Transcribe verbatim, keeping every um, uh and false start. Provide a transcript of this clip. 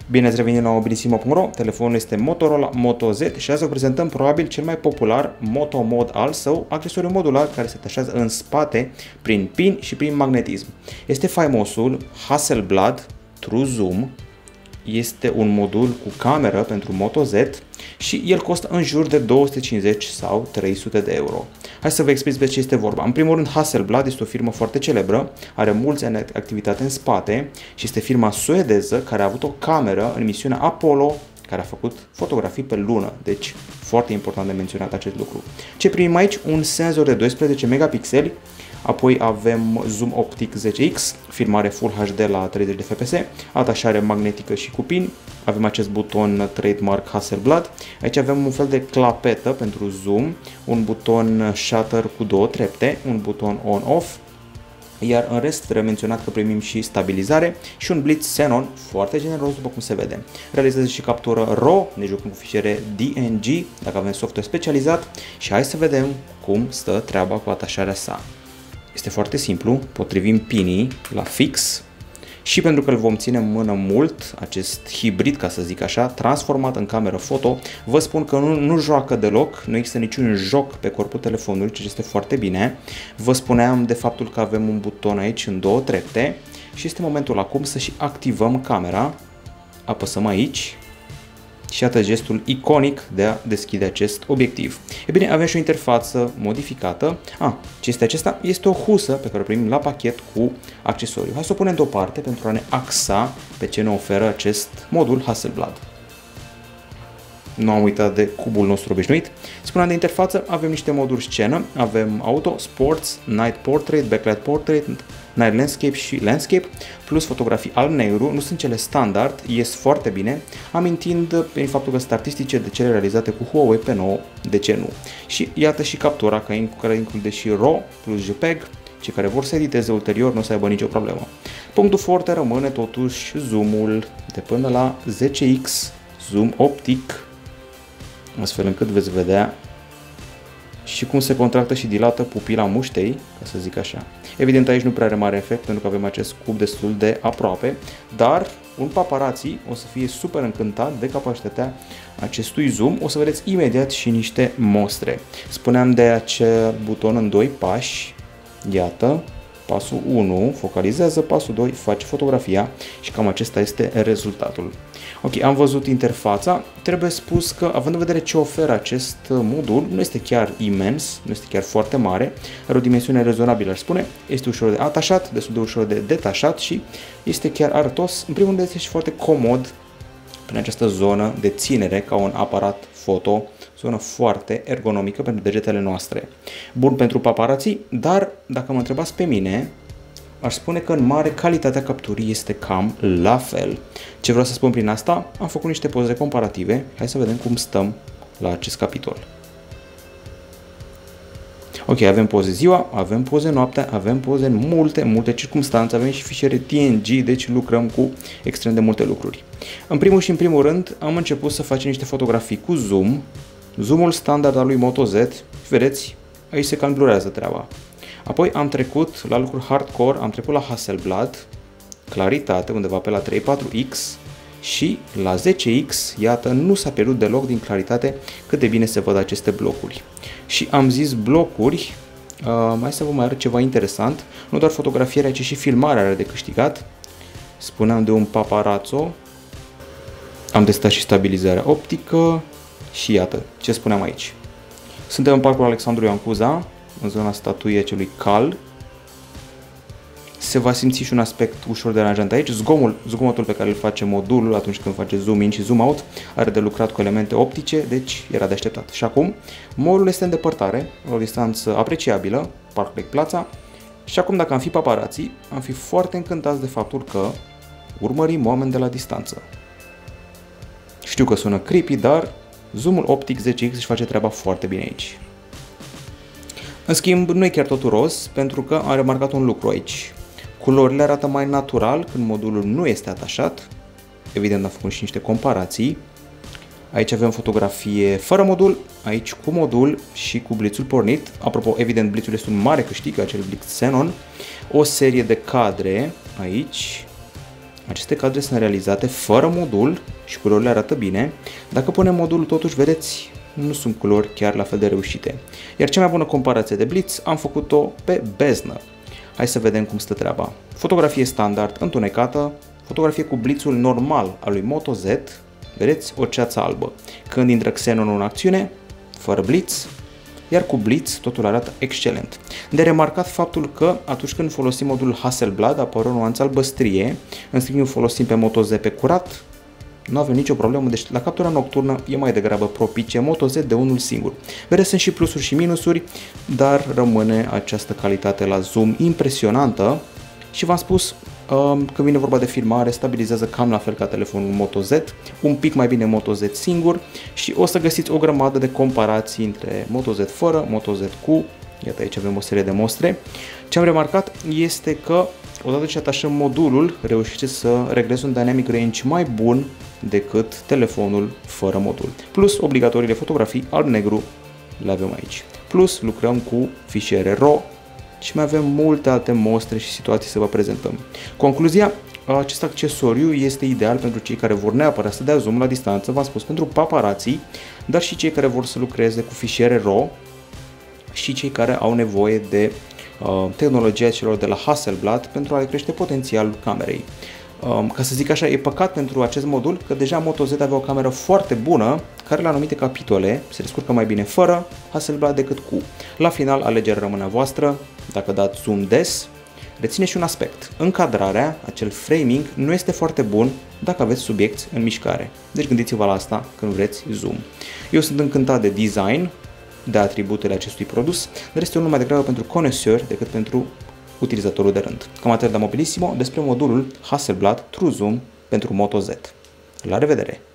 Bine ați revenit la mobilisimo punct ro, telefonul este Motorola Moto Z și azi vă prezentăm probabil cel mai popular Moto Mod al său, accesoriu modular care se atașează în spate prin pin și prin magnetism. Este faimosul Hasselblad True Zoom, este un modul cu cameră pentru Moto Z și el costă în jur de două sute cincizeci sau trei sute de euro. Hai să vă explic despre ce este vorba. În primul rând, Hasselblad este o firmă foarte celebră, are mulți ani de activitate în spate și este firma suedeză care a avut o cameră în misiunea Apollo, care a făcut fotografii pe lună. Deci, foarte important de menționat acest lucru. Ce primim aici? Un senzor de doisprezece megapixeli, apoi avem zoom optic zece X, filmare Full H D la treizeci de F P S, atașare magnetică și cu pin, avem acest buton trademark Hasselblad, aici avem un fel de clapetă pentru zoom, un buton shutter cu două trepte, un buton on-off, iar în rest trebuie menționat că primim și stabilizare și un blitz xenon foarte generos după cum se vede. Realizează și captură RAW, ne jucăm cu fișiere D N G dacă avem software specializat și hai să vedem cum stă treaba cu atașarea sa. Este foarte simplu, potrivim pinii la fix și pentru că îl vom ține în mână mult, acest hibrid, ca să zic așa, transformat în cameră foto, vă spun că nu, nu joacă deloc, nu există niciun joc pe corpul telefonului, ceea ce este foarte bine. Vă spuneam de faptul că avem un buton aici în două trepte și este momentul acum să și activăm camera. Apăsăm aici. Și iată gestul iconic de a deschide acest obiectiv. E bine, avem și o interfață modificată. Ah, ce este acesta? Este o husă pe care o primim la pachet cu accesoriu. Hai să o punem deoparte pentru a ne axa pe ce ne oferă acest modul Hasselblad. Nu am uitat de cubul nostru obișnuit. Spuneam de interfață, avem niște moduri scenă, avem auto, sports, night portrait, backlight portrait, night landscape și landscape, plus fotografii alb-negru, nu sunt cele standard, ies foarte bine, amintind prin faptul că sunt artistice de cele realizate cu Huawei P nouă, de ce nu. Și iată și captura, care include și RAW plus JPEG, cei care vor să editeze ulterior nu o să aibă nicio problemă. Punctul forte rămâne totuși zoomul de până la zece X, zoom optic, astfel încât veți vedea și cum se contractă și dilată pupila muștei, ca să zic așa. Evident, aici nu prea are mare efect pentru că avem acest cub destul de aproape, dar un paparazzi o să fie super încântat de capacitatea acestui zoom. O să vedeți imediat și niște mostre. Spuneam de acel buton în doi pași, iată, pasul unu focalizează, pasul doi face fotografia și cam acesta este rezultatul. Ok, am văzut interfața, trebuie spus că, având în vedere ce oferă acest modul, nu este chiar imens, nu este chiar foarte mare, are o dimensiune rezonabilă, aș spune, este ușor de atașat, destul de ușor de detașat și este chiar arătos. În primul rând este și foarte comod prin această zonă de ținere ca un aparat foto, zonă foarte ergonomică pentru degetele noastre. Bun pentru paparazzi, dar dacă mă întrebați pe mine, aș spune că în mare calitatea capturii este cam la fel. Ce vreau să spun prin asta? Am făcut niște poze comparative. Hai să vedem cum stăm la acest capitol. Ok, avem poze ziua, avem poze noaptea, avem poze în multe, multe circunstanțe, avem și fișiere T N G, deci lucrăm cu extrem de multe lucruri. În primul și în primul rând am început să facem niște fotografii cu zoom, zoomul standard al lui Moto Z, vedeți, aici se cam blurează treaba. Apoi am trecut la lucruri hardcore, am trecut la Hasselblad, claritate undeva pe la trei patru X și la zece X, iată, nu s-a pierdut deloc din claritate cât de bine se văd aceste blocuri. Și am zis blocuri, uh, mai să vă mai arăt ceva interesant, nu doar fotografierea, ci și filmarea are de câștigat. Spuneam de un paparazzo, am testat și stabilizarea optică și iată ce spuneam aici. Suntem în parcul Alexandru Ioan Cuza, în zona statuiei acelui cal. Se va simți și un aspect ușor deranjant aici. Zgomul, zgomotul pe care îl face modulul atunci când face zoom in și zoom out are de lucrat cu elemente optice, deci era de așteptat. Și acum, modul este în depărtare, la o distanță apreciabilă, Parc Lake Plaza. Și acum, dacă am fi paparazzi, am fi foarte încântați de faptul că urmărim oameni de la distanță. Știu că sună creepy, dar zoomul optic zece X își face treaba foarte bine aici. În schimb, nu e chiar totul roz, pentru că am remarcat un lucru aici. Culorile arată mai natural când modulul nu este atașat. Evident, am făcut și niște comparații. Aici avem fotografie fără modul, aici cu modul și cu blitzul pornit. Apropo, evident, blitzul este un mare câștig, acel blitz xenon. O serie de cadre aici. Aceste cadre sunt realizate fără modul și culorile arată bine. Dacă punem modulul, totuși, vedeți, nu sunt culori chiar la fel de reușite. Iar cea mai bună comparație de blitz am făcut-o pe beznă. Hai să vedem cum stă treaba. Fotografie standard întunecată, fotografie cu blitzul normal al lui Moto Z, vedeți, o ceață albă. Când intră Xenon în acțiune, fără blitz, iar cu blitz totul arată excelent. De remarcat faptul că atunci când folosim modul Hasselblad apare o nuanță albăstrie, în schimb folosim pe Moto Z pe curat, nu avem nicio problemă, deci la captura nocturnă e mai degrabă propice Moto Z de unul singur. Vedeți, sunt și plusuri și minusuri, dar rămâne această calitate la zoom impresionantă și v-am spus, când vine vorba de filmare, stabilizează cam la fel ca telefonul Moto Z, un pic mai bine Moto Z singur și o să găsiți o grămadă de comparații între Moto Z fără, Moto Z cu. Iată, aici avem o serie de mostre. Ce am remarcat este că odată ce atașăm modulul, reușiți să reglezi un dynamic range mai bun decât telefonul fără modul. Plus, obligatoriile fotografii alb-negru le avem aici. Plus, lucrăm cu fișiere RAW și mai avem multe alte mostre și situații să vă prezentăm. Concluzia, acest accesoriu este ideal pentru cei care vor neapărat să dea zoom la distanță, v-am spus, pentru paparații, dar și cei care vor să lucreze cu fișiere RAW și cei care au nevoie de uh, tehnologia celor de la Hasselblad pentru a le crește potențialul camerei. Um, ca să zic așa, e păcat pentru acest modul că deja Moto Z avea o cameră foarte bună care la anumite capitole se descurcă mai bine fără Hasselblad decât cu. La final, alegerea rămâne a voastră, dacă dați zoom des. Reține și un aspect, încadrarea, acel framing, nu este foarte bun dacă aveți subiecti în mișcare. Deci gândiți-vă la asta când vreți zoom. Eu sunt încântat de design, de atributele acestui produs, dar este unul mai degrabă pentru connoisseur decât pentru utilizatorul de rând. Cam atât de Mobilissimo despre modulul Hasselblad True Zoom pentru Moto Z. La revedere!